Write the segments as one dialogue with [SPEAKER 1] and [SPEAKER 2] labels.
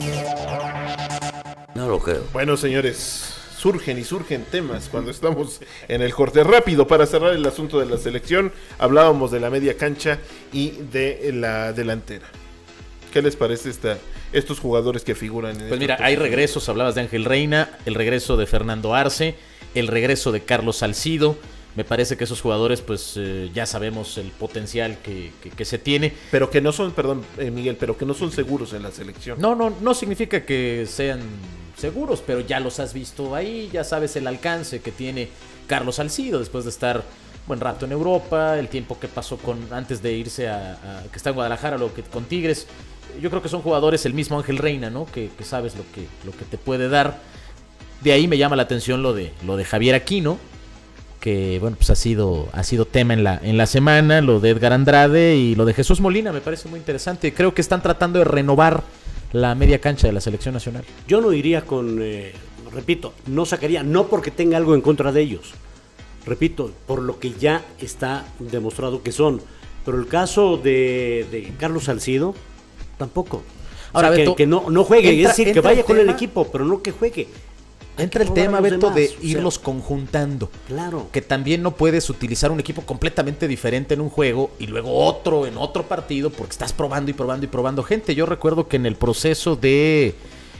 [SPEAKER 1] No lo creo.
[SPEAKER 2] Bueno, señores, surgen temas cuando estamos en el corte. Rápido, para cerrar el asunto de la selección, hablábamos de la media cancha y de la delantera. ¿Qué les parece estos jugadores que figuran en
[SPEAKER 3] Pues mira, hay regresos, hablabas de Ángel Reina, el regreso de Fernando Arce, el regreso de Carlos Salcido. Me parece que esos jugadores, pues ya sabemos el potencial que se tiene.
[SPEAKER 2] Pero que no son, perdón, Miguel, pero que no son seguros en la selección.
[SPEAKER 3] No significa que sean seguros, pero ya los has visto ahí, ya sabes el alcance que tiene Carlos Salcido después de estar buen rato en Europa, el tiempo que pasó antes de irse que está en Guadalajara, con Tigres. Yo creo que son jugadores, el mismo Ángel Reina, ¿no? Que sabes lo que te puede dar. De ahí me llama la atención lo de Javier Aquino, que bueno, pues ha sido tema en la semana, lo de Edgar Andrade y lo de Jesús Molina, me parece muy interesante. Creo que están tratando de renovar la media cancha de la selección nacional.
[SPEAKER 4] Yo no iría repito, no sacaría, no porque tenga algo en contra de ellos, repito, por lo que ya está demostrado que son, pero el caso de Carlos Salcido, tampoco. Ahora, o sea, Beto, que no juegue, es decir, que vaya con el equipo, pero no que juegue.
[SPEAKER 3] Entra el tema, Beto, de irlos conjuntando.
[SPEAKER 4] Claro.
[SPEAKER 3] Que también no puedes utilizar un equipo completamente diferente en un juego y luego otro en otro partido porque estás probando y probando y probando gente. Yo recuerdo que en el proceso de,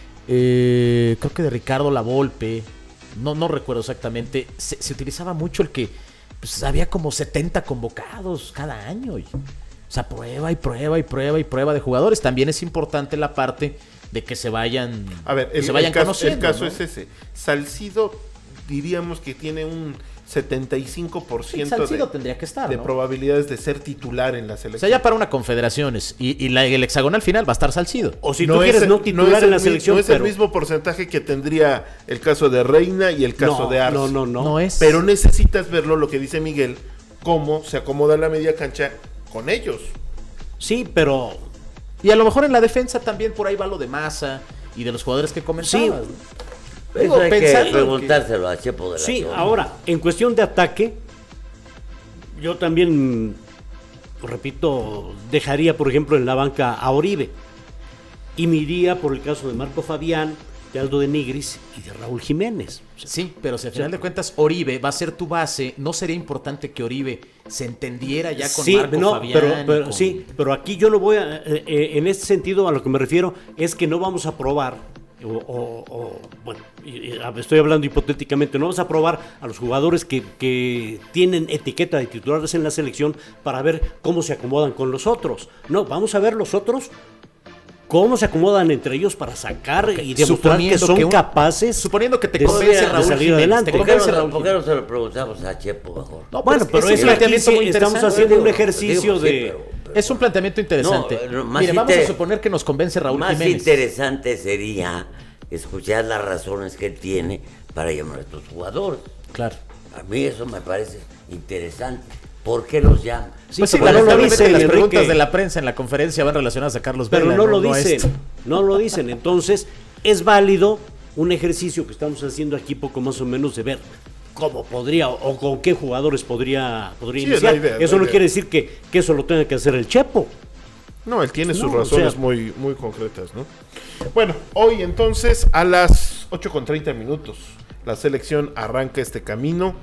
[SPEAKER 3] creo que de Ricardo Lavolpe, no recuerdo exactamente, se utilizaba mucho el que pues, había como 70 convocados cada año. O sea, prueba y prueba y prueba y prueba de jugadores. También es importante la parte de que se vayan, conociendo.
[SPEAKER 2] El caso, ¿no? Es ese. Salcido diríamos que tiene un 75%
[SPEAKER 3] Salcido tendría que estar,
[SPEAKER 2] de
[SPEAKER 3] ¿no?
[SPEAKER 2] probabilidades de ser titular en la selección.
[SPEAKER 3] O sea, ya para una confederaciones y el hexagonal final va a estar Salcido.
[SPEAKER 4] O si no tú quieres no titular en la selección.
[SPEAKER 2] No es el mismo porcentaje que tendría el caso de Reina y el caso de Arce.
[SPEAKER 3] No es.
[SPEAKER 2] Pero necesitas verlo, lo que dice Miguel, cómo se acomoda la media cancha con ellos.
[SPEAKER 4] Sí, pero...
[SPEAKER 3] Y a lo mejor en la defensa también por ahí va lo de Massa y de los jugadores que comentabas.
[SPEAKER 1] Sí, eso hay que preguntárselo a Chepo de la
[SPEAKER 4] Sí,
[SPEAKER 1] Torre.
[SPEAKER 4] ahora, en cuestión de ataque, yo también, repito, dejaría, por ejemplo, en la banca a Oribe. Y me iría por el caso de Marco Fabián, de Aldo de Nigris y de Raúl Jiménez.
[SPEAKER 3] Sí, pero si al final de cuentas Oribe va a ser tu base, ¿no sería importante que Oribe se entendiera ya con Marco Fabián?
[SPEAKER 4] Pero sí, pero aquí yo no voy a... en este sentido, a lo que me refiero, es que no vamos a probar, bueno, estoy hablando hipotéticamente, no vamos a probar a los jugadores que tienen etiqueta de titulares en la selección para ver cómo se acomodan con los otros. No, vamos a ver los otros cómo se acomodan entre ellos para sacar y demostrar que son capaces.
[SPEAKER 3] Suponiendo que te convence Raúl
[SPEAKER 4] salir adelante.
[SPEAKER 1] ¿Por qué no se lo preguntamos a Chepo mejor?
[SPEAKER 4] No, bueno, pero es que estamos haciendo un ejercicio de...
[SPEAKER 3] Es un planteamiento interesante. Mire, vamos a suponer que nos convence Raúl Jiménez.
[SPEAKER 1] Más interesante sería escuchar las razones que él tiene para llamar a estos jugadores.
[SPEAKER 3] Claro.
[SPEAKER 1] A mí eso me parece interesante. ¿Por qué los llaman?
[SPEAKER 3] Pues sí, no lo dicen. Las preguntas de la prensa en la conferencia van relacionadas a Carlos Vela.
[SPEAKER 4] Pero no lo dicen. No lo dicen. Entonces, es válido un ejercicio que estamos haciendo aquí poco más o menos de ver cómo podría o con qué jugadores podría iniciar. Eso no quiere decir que eso lo tenga que hacer el Chepo.
[SPEAKER 2] No, él tiene sus razones muy, muy concretas, ¿no? Bueno, hoy entonces a las 8:30 la selección arranca este camino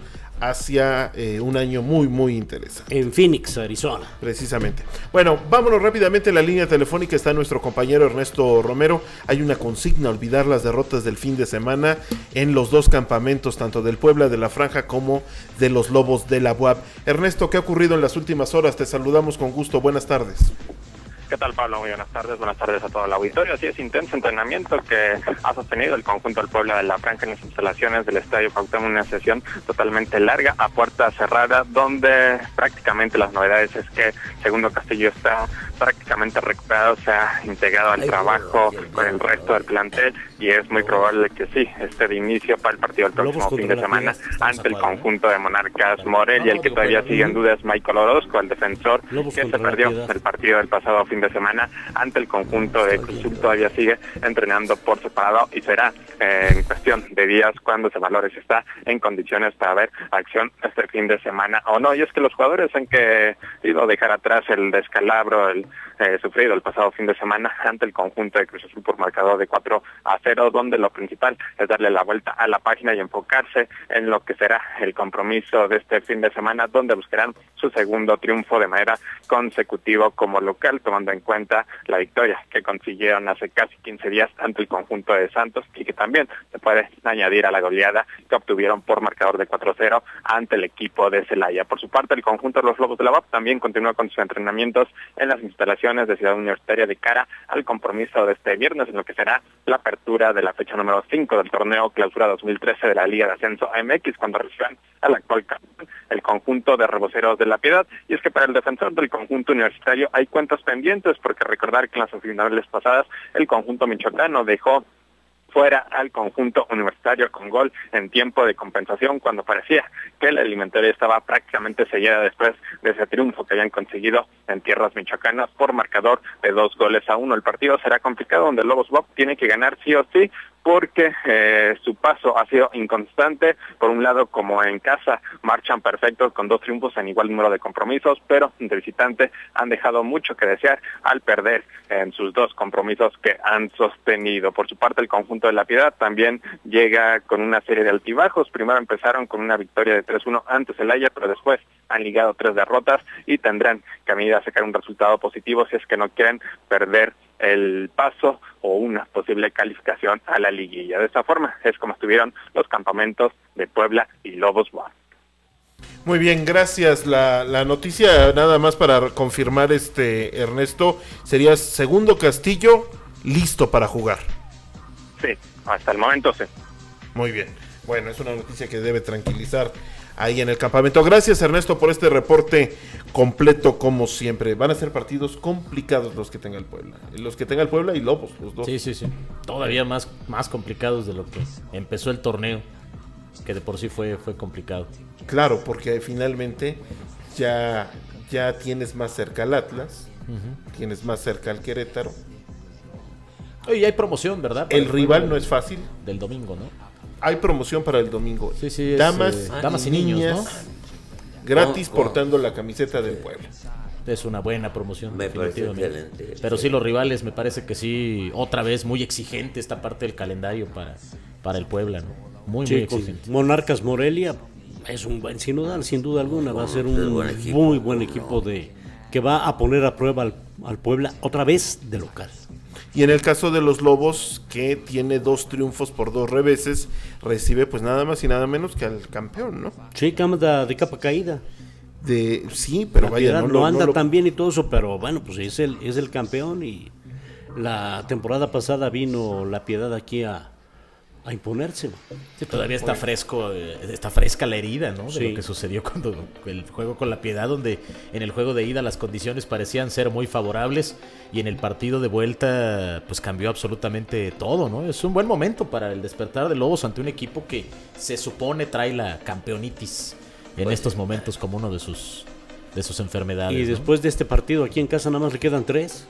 [SPEAKER 2] hacia un año muy, muy interesante.
[SPEAKER 4] En Phoenix, Arizona.
[SPEAKER 2] Precisamente. Bueno, vámonos rápidamente. En la línea telefónica está nuestro compañero Ernesto Romero. Hay una consigna: olvidar las derrotas del fin de semana en los dos campamentos, tanto del Puebla de la Franja como de los Lobos de la UAP. Ernesto, ¿qué ha ocurrido en las últimas horas? Te saludamos con gusto. Buenas tardes.
[SPEAKER 5] ¿Qué tal, Pablo? Muy buenas tardes a todo el auditorio. Así es, intenso entrenamiento que ha sostenido el conjunto del Puebla de la Franja en las instalaciones del Estadio Cuauhtémoc, una sesión totalmente larga, a puerta cerrada, donde prácticamente las novedades es que Segundo Castillo está prácticamente recuperado, se ha integrado al trabajo con el resto del plantel y es muy probable que sí, esté de inicio para el partido del próximo fin de semana ante el conjunto de Monarcas Morelia. El que todavía sigue en duda es Michael Orozco, el defensor que se perdió el partido del pasado fin de semana ante el conjunto de Cruz Azul. Todavía sigue entrenando por separado y será en cuestión de días cuando se valore si está en condiciones para ver acción este fin de semana o no. Y es que los jugadores han querido dejar atrás el descalabro, el sufrido el pasado fin de semana ante el conjunto de Cruz Azul por marcador de 4-0, donde lo principal es darle la vuelta a la página y enfocarse en lo que será el compromiso de este fin de semana, donde buscarán su segundo triunfo de manera consecutiva como local, tomando en cuenta la victoria que consiguieron hace casi 15 días ante el conjunto de Santos y que también se puede añadir a la goleada que obtuvieron por marcador de 4-0 ante el equipo de Celaya. Por su parte, el conjunto de los Lobos de la UAP también continúa con sus entrenamientos en las instalaciones de Ciudad Universitaria de cara al compromiso de este viernes en lo que será la apertura de la fecha número 5 del torneo Clausura 2013 de la Liga de Ascenso MX, cuando reciban al actual campeón, el conjunto de Reboceros de la Piedad. Y es que para el defensor del conjunto universitario hay cuentas pendientes, porque recordar que en las semifinales pasadas el conjunto michoacano dejó fuera al conjunto universitario con gol en tiempo de compensación, cuando parecía que la eliminatoria estaba prácticamente sellada después de ese triunfo que habían conseguido en tierras michoacanas por marcador de 2-1. El partido será complicado, donde el Lobos WAP tiene que ganar sí o sí, porque su paso ha sido inconstante. Por un lado, como en casa, marchan perfectos con 2 triunfos en igual número de compromisos, pero de visitante han dejado mucho que desear al perder en sus 2 compromisos que han sostenido. Por su parte, el conjunto de La Piedad también llega con una serie de altibajos. Primero empezaron con una victoria de 3-1 ante Celaya, pero después han ligado 3 derrotas y tendrán que a sacar un resultado positivo si es que no quieren perder el paso o una posible calificación a la liguilla. De esta forma es como estuvieron los campamentos de Puebla y Lobos WAP.
[SPEAKER 2] Muy bien, gracias. La noticia, nada más para confirmar, Ernesto, sería segundo Castillo listo para jugar.
[SPEAKER 5] Sí, hasta el momento sí.
[SPEAKER 2] Muy bien. Bueno, es una noticia que debe tranquilizar ahí en el campamento. Gracias, Ernesto, por este reporte completo como siempre. Van a ser partidos complicados los que tenga el Puebla. Los que tenga el Puebla y Lobos, los dos.
[SPEAKER 3] Sí. Todavía más complicados de lo que empezó el torneo, que de por sí fue complicado.
[SPEAKER 2] Claro, porque finalmente ya tienes más cerca al Atlas, tienes más cerca al Querétaro.
[SPEAKER 3] Oye, hay promoción, ¿verdad?
[SPEAKER 2] El rival no es fácil.
[SPEAKER 3] Del domingo, ¿no?
[SPEAKER 2] Hay promoción para el domingo.
[SPEAKER 3] Sí,
[SPEAKER 2] damas
[SPEAKER 3] y niños, ¿no?
[SPEAKER 2] Gratis portando la camiseta del Puebla.
[SPEAKER 3] Es una buena promoción.
[SPEAKER 1] Me parece excelente.
[SPEAKER 3] Pero sí, los rivales me parece que sí, otra vez muy exigente esta parte del calendario para el Puebla, ¿no? Muy exigente.
[SPEAKER 4] Monarcas Morelia es un buen sinodal, sin duda alguna. Va a ser un muy buen equipo que va a poner a prueba al Puebla otra vez de local.
[SPEAKER 2] Y en el caso de los Lobos, que tiene 2 triunfos por 2 reveses, recibe pues nada más y nada menos que al campeón, ¿no?
[SPEAKER 4] Sí, anda de capa caída.
[SPEAKER 2] Sí, pero vaya,
[SPEAKER 4] no anda tan bien y todo eso, pero bueno, pues es el campeón. Y la temporada pasada vino La Piedad aquí a imponerse.
[SPEAKER 3] Sí, todavía está fresca la herida, ¿no? De lo que sucedió cuando el juego con La Piedad, donde en el juego de ida las condiciones parecían ser muy favorables y en el partido de vuelta pues cambió absolutamente todo, ¿no? Es un buen momento para el despertar de Lobos ante un equipo que se supone trae la campeonitis en estos momentos como uno de sus enfermedades.
[SPEAKER 4] Y después de este partido aquí en casa nada más le quedan 3.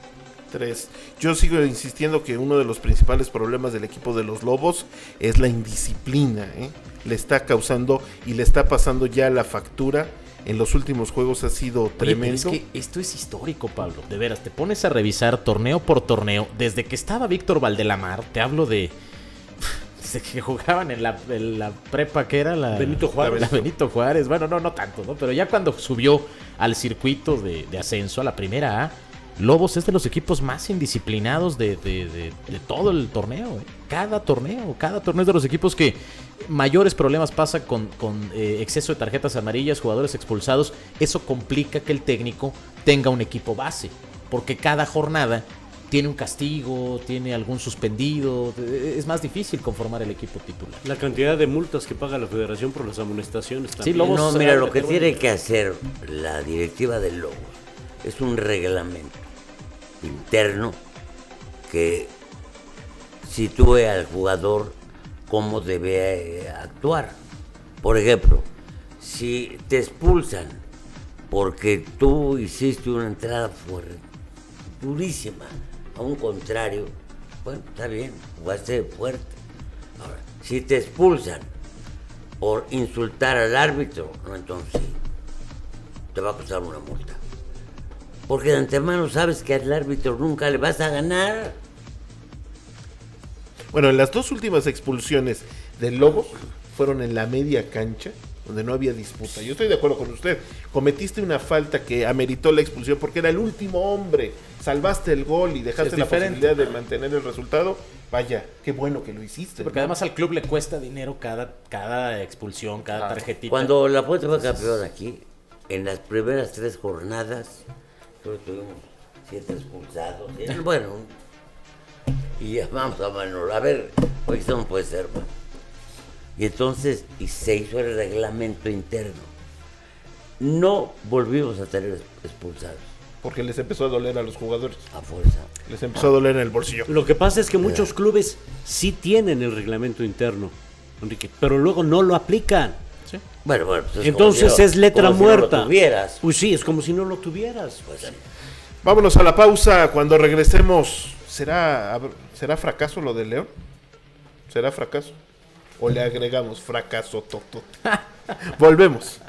[SPEAKER 2] Yo sigo insistiendo que uno de los principales problemas del equipo de los Lobos es la indisciplina, ¿eh? Le está causando y le está pasando ya la factura. En los últimos juegos ha sido tremendo.
[SPEAKER 3] Es que esto es histórico, Pablo. De veras, te pones a revisar torneo por torneo. Desde que estaba Víctor Valdelamar, te hablo de que jugaban en la prepa, que era la
[SPEAKER 4] Benito Juárez.
[SPEAKER 3] La Benito Juárez. Bueno, no tanto, ¿no? Pero ya cuando subió al circuito de ascenso, a la primera A, Lobos es de los equipos más indisciplinados de todo el torneo. Cada torneo es de los equipos que mayores problemas pasa con exceso de tarjetas amarillas, jugadores expulsados. Eso complica que el técnico tenga un equipo base, porque cada jornada tiene un castigo, tiene algún suspendido. Es más difícil conformar el equipo titular.
[SPEAKER 4] La cantidad de multas que paga la federación por las amonestaciones también.
[SPEAKER 3] Sí, Lobos,
[SPEAKER 1] no, mira, lo que tiene que hacer la directiva del Lobos es un reglamento interno que sitúe al jugador cómo debe actuar. Por ejemplo, si te expulsan porque tú hiciste una entrada durísima a un contrario, bueno, está bien, jugaste fuerte. Ahora, si te expulsan por insultar al árbitro, no, entonces sí, te va a costar una multa. Porque de antemano sabes que al árbitro nunca le vas a ganar.
[SPEAKER 2] Bueno, en las dos últimas expulsiones del Lobos fueron en la media cancha, donde no había disputa. Yo estoy de acuerdo con usted. Cometiste una falta que ameritó la expulsión porque era el último hombre. Salvaste el gol y dejaste la posibilidad de mantener el resultado. Vaya, qué bueno que lo hiciste.
[SPEAKER 3] Porque además al club le cuesta dinero cada expulsión, cada tarjetita.
[SPEAKER 1] Cuando la Puente fue campeón aquí, en las primeras 3 jornadas, creo que tuvimos 7 expulsados. Bueno, y ya vamos a Manolo. A ver, hoy esto no puede ser, man. Y entonces, se hizo el reglamento interno. No volvimos a tener expulsados.
[SPEAKER 2] Porque les empezó a doler a los jugadores.
[SPEAKER 1] A fuerza.
[SPEAKER 2] Les empezó a doler en el bolsillo.
[SPEAKER 4] Lo que pasa es que muchos clubes sí tienen el reglamento interno, Enrique, pero luego no lo aplican.
[SPEAKER 3] Sí.
[SPEAKER 1] Bueno, pues
[SPEAKER 4] entonces es letra muerta.
[SPEAKER 1] Si no lo tuvieras.
[SPEAKER 4] Pues sí, es como si no lo tuvieras.
[SPEAKER 1] Pues,
[SPEAKER 2] Vámonos a la pausa. Cuando regresemos, ¿será fracaso lo de León? ¿Será fracaso? ¿O le agregamos fracaso, Toto? Volvemos.